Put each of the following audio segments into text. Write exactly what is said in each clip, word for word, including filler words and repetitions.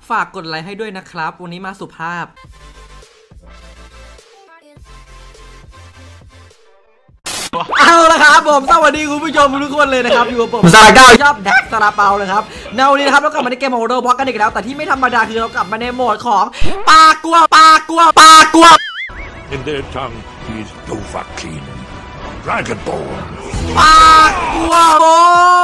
ฝากกดไลค์ให้ด้วยนะครับวันนี้มาสุภาพเอาละครับผมสวัสดีคุณผู้ชมทุกคนเลยนะครับอยู่กับผมซาก้าชอบแดกซาลาเปาเลยครับในวันนี้นะครับเรากลับมาในเกมของโรบล็อกกันอีกแล้วแต่ที่ไม่ธรรมดาคือเรากลับมาในโหมดของปลากลัวปลากลัวปลากลัว In their tongue is Dovahkiin, Dragonborn. ปลากลัวโอ้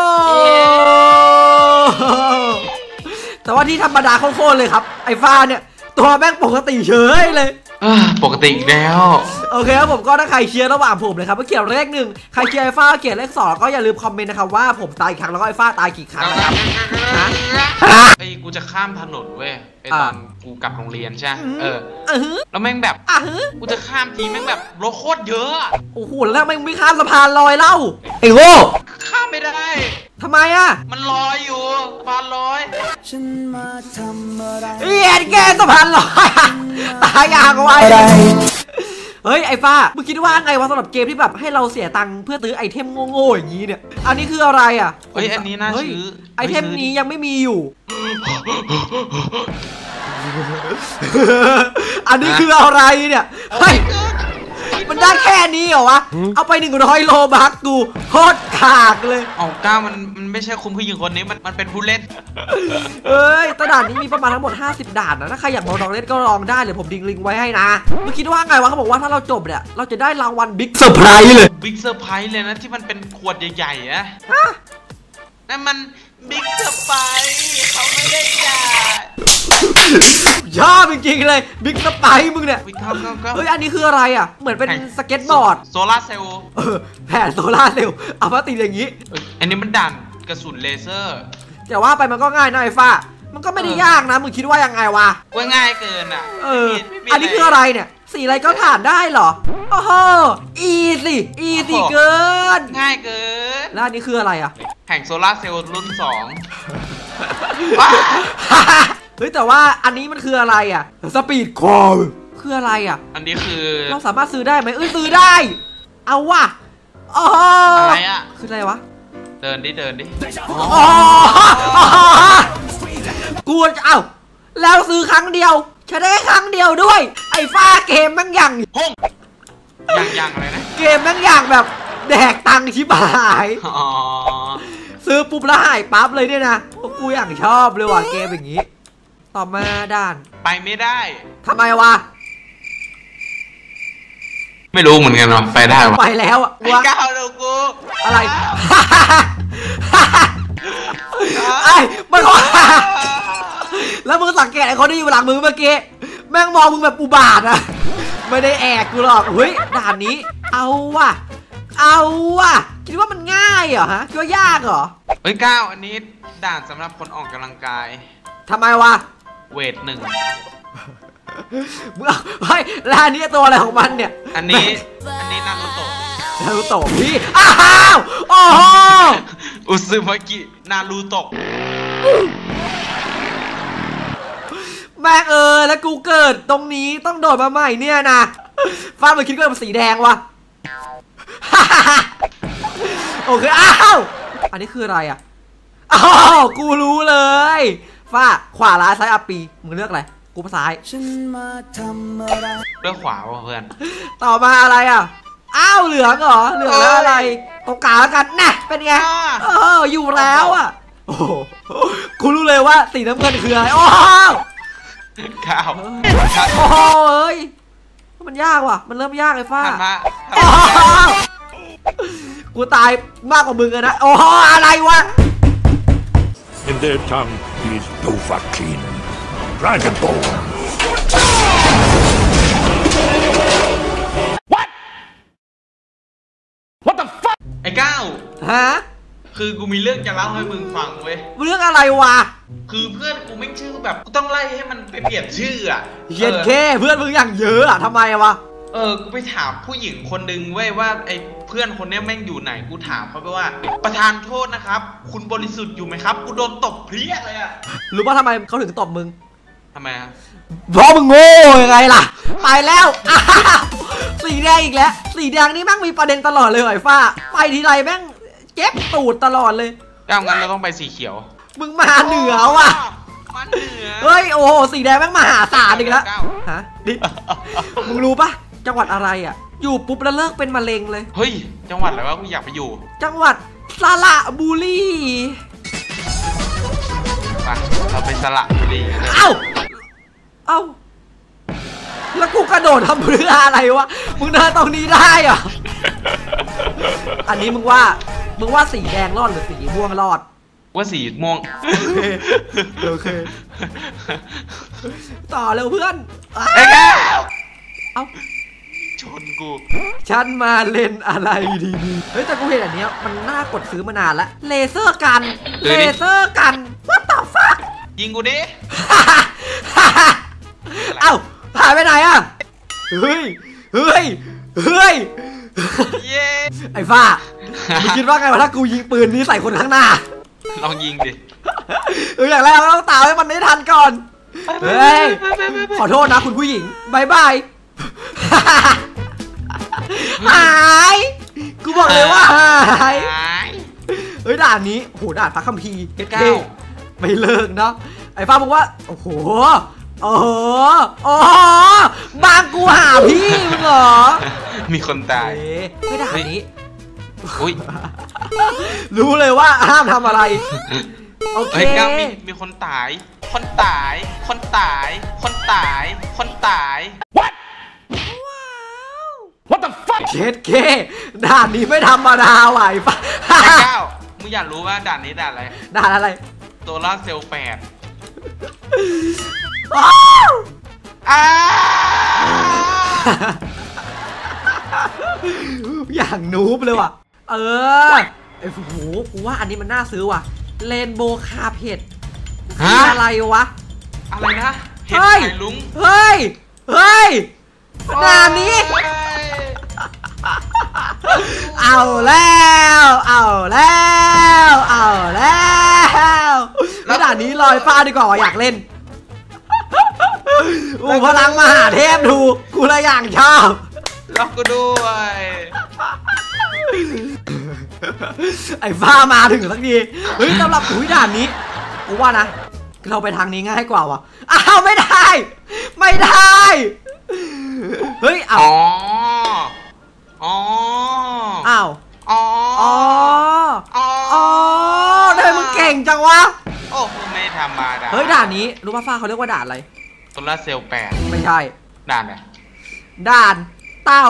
แต่ว่าที่ธรรมดาโคตรเลยครับไอ้ฟ้าเนี่ยตัวแม่งปกติเฉยเลยปกติอีกแล้วโอเคครับผมก็ถ้าใครเชียร์ระหว่างผมเลยครับก็เขียนเลขหนึ่งใครเชียร์ไอ้ฟ้าเขียนเลขสองก็อย่าลืมคอมเมนต์นะครับว่าผมตายกี่ครั้งแล้วก็ไอ้ฟ้าตายกี่ครั้งนะครับนะไอ้กูจะข้ามถนนเว้ยไอ้ตอนกูกลับโรงเรียนใช่เออแล้วแม่งแบบกูจะข้ามทีแม่งแบบรถโคตรเยอะโอ้โหแล้วแม่งไม่ข้ามสะพานลอยเล่าไอ้โง่ข้ามไม่ได้ทำไมอ่ะมันลอยอยู่สะพานลอยฉันมาทำอะไรเอียดแกสะพานลอยตายอยากไว้เฮ้ยไอ้ฟ้ามึงคิดว่าไงวะสำหรับเกมที่แบบให้เราเสียตังค์เพื่อซื้อไอเทมโง่ๆอย่างนี้เนี่ยอันนี้คืออะไรอ่ะเฮ้ยอันนี้น่าซื้อไอเทมนี้ยังไม่มีอยู่อันนี้คืออะไรเนี่ยเฮ้ยมันได้แค่นี้เหรอวะเอาไปหนึ่งร้อยโลบัคกูโคตรขากเลยเอาก้ามันมันไม่ใช่คุณผู้หญิงคนนี้มันมันเป็นผู้เล่นเอ้ยด่านนี้มีประมาณทั้งหมดห้าสิบด่านนะถ้าใครอยากมาลองเล่นก็ลองได้เดี๋ยวผมดิ้งลิงก์ไว้ให้นะเมื่อคิดว่าไงวะเขาบอกว่าถ้าเราจบเนี่ยเราจะได้รางวัลบิ๊กเซอร์ไพรส์เลยบิ๊กเซอร์ไพรส์เลยนะที่มันเป็นขวดใหญ่ๆอะนั่นมันบิ๊กเซอร์ไพรส์เขาไม่ได้จ่ายชอบจริงๆเลยบิ๊กสไปมึงเนี่ยเฮ้ยอันนี้คืออะไรอ่ะเหมือนเป็นสเก็ตบอร์ดโซลาร์เซลล์แผ่นโซลาร์เซลล์เอามาติดอย่างนี้อันนี้มันด่านกระสุนเลเซอร์แต่ว่าไปมันก็ง่ายนะไอ้ฟ้ามันก็ไม่ได้ยากนะมึงคิดว่ายังไงวะว่าง่ายเกินอ่ะเอออันนี้คืออะไรเนี่ยสีอะไรก็ผ่านได้เหรอโอ้โหอีสิอีสิเกินง่ายเกินแล้วอันนี้คืออะไรอ่ะแผงโซลาร์เซลล์รุ่นสองเฮ้ยแต่ว่าอันนี้มันคืออะไรอ่ะสปีดคอลคืออะไรอ่ะอันนี้คือเราสามารถซื้อได้ไหมเอ้ยซื้อได้เอาว่ะอ๋ออะไรอ่ะคืออะไรวะเดินดิเดินดิกูจะเอาแล้วซื้อครั้งเดียวใช้ได้ครั้งเดียวด้วยไอ้ฟ้าเกมแม่งอย่างห้องอย่างอย่างอะไรนะเกมแม่งอย่างแบบแดกตังค์ชิบหายซื้อปุ๊บแล้วหายปั๊บเลยเนี่ยนะกูอย่างชอบเลยว่ะเกมอย่างนี้ต่อมาด่านไปไม่ได้ทำไมวะไม่รู้เหมือนกันวะไปได้วะไปแล้วอ่ะไอ้ก้าวลูกกูอะไรไอ้มันแล้วมึงสังเกตไอ้คนที่อยู่หลังมือเมื่อกี้แม่งมองมึงแบบอุบาทอะไม่ได้แอกกูหรอกเฮ้ยด่านนี้เอาว่ะเอาว่ะคิดว่ามันง่ายเหรอฮะคิดว่ายากเหรอเฮ้ยก้าวอันนี้ด่านสำหรับคนออกกำลังกายทำไมวะเวทหนึ่งเฮ้ยแล้วอันนี้ตัวอะไรของมันเนี่ยอันนี้อันนี้นารูโตะนารูโตะพี่อ้าวโอ้โหอุซึมากินารูโตะแม่เออแล้วกูเกิดตรงนี้ต้องโดดมาใหม่เนี่ยนะฟ้ามันคิดว่ามันสีแดงวะโอเคอ้าวอันนี้คืออะไรอ่ะอ้าวกูรู้เลยฟ้าขวาร้ายซ้ายอัปปีมึงเลือกอะไรกูซ้ายเลือกขวาเพื่อนต่อมาอะไรอ่ะอ้าวเหลืองเหรอเหลืองแล้วอะไรตรงกลางกันน่ะเป็นไงเอออยู่แล้วอ่ะโอ้กูรู้เลยว่าสีน้ำเงินคืออะไรโอ้ข้าวโอ้เอ้ยมันยากว่ะมันเริ่มยากเลยฟ้ากูตายมากกว่ามึงนะโอ้อะไรวะ In their tongue is Dovahkiin, Dragonborn. What? What the fuck? ไอ้ก้าวฮะคือกูมีเรื่องจะเล่าให้มึงฟังเว้ยเรื่องอะไรวะคือเพื่อนกูไม่ชื่อแบบกูต้องไล่ให้มันไปเปลี่ยนชื่ออ่ะเย็นแค่เพื่อนมึงอย่างเยอะอ่ะทำไมวะเออกูไปถามผู้หญิงคนนึงเว้ยว่าไอ้เพื่อนคนนี้แม่งอยู่ไหนกูถามเขาไปว่าประธานโทษนะครับคุณบริสุทธิ์อยู่ไหมครับกูโดนตบเพลี้ยเลยอ่ะรู้ว่าทำไมเขาถึงตบมึงทำไมอ่ะเพราะมึงโง่ยังไงล่ะไปแล้วสีแดงอีกแล้วสีแดงนี่แม่งมีประเด็นตลอดเลยไอ้ฟ้าไปทีไรแม่งเจ็บตูดตลอดเลยถ้างั้นเราต้องไปสีเขียวมึงมาเหนือว่ะมันเหนือเฮ้ยโอ้โหสีแดงแม่งมหาศาลอีกแล้วฮะดิมึงรู้ปะจังหวัดอะไรอ่ะอยู่ปุ๊บแล้วเลิกเป็นมะเร็งเลยเฮ้ยจังหวัดอะไรวะกูอยากไปอยู่จังหวัดสระบุรีไปเราไปสระบุรีเอ้าเอ้าแล้วกูกระโดดทำเพื่ออะไรวะมึงเดินตรงนี้ได้เหรออันนี้มึงว่ามึงว่าสีแดงรอดหรือสีม่วงรอดว่าสีม่วงโอเคต่อเร็วเพื่อนเอ้ยเอ้าชนกูฉันมาเล่นอะไรดีๆเฮ้ยแต่กูเห็นอันเนี้ยมันน่ากดซื้อมานานแล้วเลเซอร์กันเลเซอร์กัน what the fuck ยิงกูดิเอ้าหายไปไหนอ่ะเฮ้ยเฮ้ยเฮ้ยเย้ไอ้ฟ้ามึงคิดว่าไงวะถ้ากูยิงปืนนี้ใส่คนข้างหน้าลองยิงดิเอออย่างแรกเราต้องตามให้มันได้ทันก่อนเฮ้ยขอโทษนะคุณผู้หญิงบายบายหายกูบอกเลยว่าหายเฮ้ยด่านนี้โหด่านพระคัมภีร์เก้าไม่เลิกเนาะไอ้ฟ้าบอกว่าโอ้โหโอ้โหโอ้บางกูหาพี่มึงเหรอมีคนตายไม่ด่านนี้อุ้ยรู้เลยว่าห้ามทำอะไรโอเคมีมีคนตายคนตายคนตายคนตายคนตาย what what the fuck เช็ดเคด่านนี้ไม่ธรรมดาไหวปะไอ้เก้ามึงอยากรู้ว่าด่านนี้ด่านอะไรด่านอะไรตัวล่าเซลล์แปดอย่างนูบเลยว่ะเออไอ้โหกูว่าอันนี้มันน่าซื้อว่ะเรนโบว์คาร์เพทอะไรวะอะไรนะเฮ้ยลุงเฮ้ยเฮ้ยด่านนี้เอาแล้วเอาแล้วเอาแล้วแล้วด่านนี้ลอยฟ้าดีกว่าอยากเล่นโอ้พลังมหาเทพดูกูเลยอย่างชอบล็อกกูด้วยไอ้ฟ้ามาถึงสักทีเฮ้ยสำหรับอุ้ยด่านนี้กูว่านะเราไปทางนี้ง่ายกว่าว่ะอ้าวไม่ได้ไม่ได้เฮ้ยอ้าวอ๋ออ้าวอ๋ออ๋ออ๋อทำไมมึงเก่งจังวะโอ้ไม่ธรรมดาเฮ้ยด่านนี้รู้ป่ะฟ้าเขาเรียกว่าด่านอะไรโซลาร์เซลล์แปดไม่ใช่ด่านไหนด่านเต่า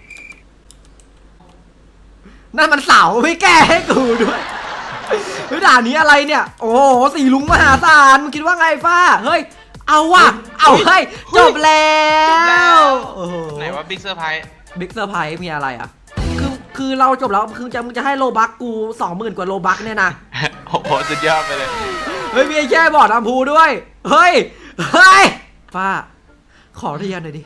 นั่นมันเสาไม่แก้ให้กูด้วยเฮ้ยด่านนี้อะไรเนี่ยโอ้โหสีลุงมหาศาลมึงคิดว่าไงฟ้าเฮ้ยเอาว่ะเอาเฮ้ยจบแล้วไหนว่าบิ๊กเซอร์ไพรส์บิ๊กเซอร์ไพรส์มีอะไรอ่ะคือคือเราจบแล้วคือจะมึงจะให้โลบักกูสองหมื่นกว่าโลบักเนี่ยนะโอ้โหสุดยอดไปเลยเฮ้ยมีแค่บอร์ดอัมพูด้วยเฮ้ยเฮ้ยฟ้าขอเรียนหน่อยดิ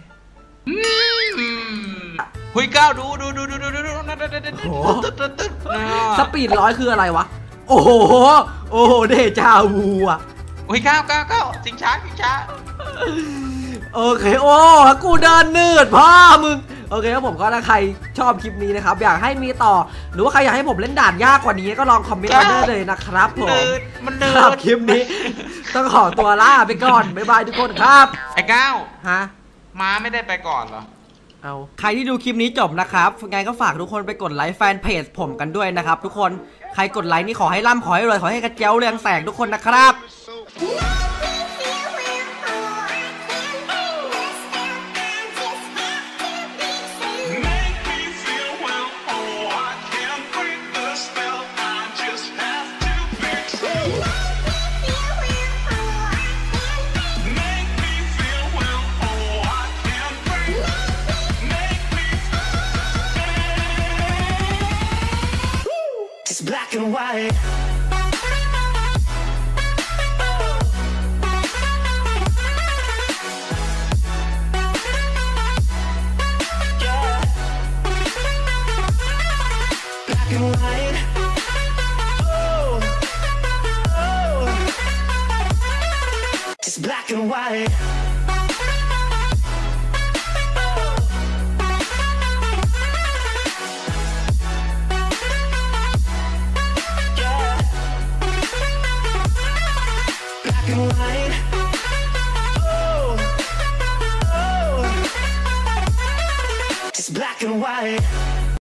หุยก้าวดูดูดูดูดูดูดูโอ้สปีดร้อยคืออะไรวะโอ้โหโอ้โหเดจาวูอ่ะหุยก้าวก้าวก้าวจริงช้าจริงช้าโอเคโอ้กูเดินนืดพ่อมึงโอเคครับผมก็ถ้าใครชอบคลิปนี้นะครับอยากให้มีต่อหรือว่าใครอยากให้ผมเล่นด่านยากกว่านี้ก็ลองคอมเมนต์มาได้เลยนะครับผมมันเดินคลิปนี้ต้องขอตัวลาไปก่อนบ๊ายบายทุกคนครับไอ้ก้าวฮะม้าไม่ได้ไปก่อนเหรอเอาใครที่ดูคลิปนี้จบนะครับไงก็ฝากทุกคนไปกดไลค์แฟนเพจผมกันด้วยนะครับทุกคนใครกดไลค์นี่ขอให้ร่ำขอให้รวยขอให้กระเจ้าเรืองแสงทุกคนนะครับ Black and white. Yeah. Black and white. Oh, oh. It's black and white. Black and white. It's black and white.